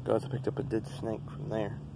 Guys, I picked up a dead snake from there.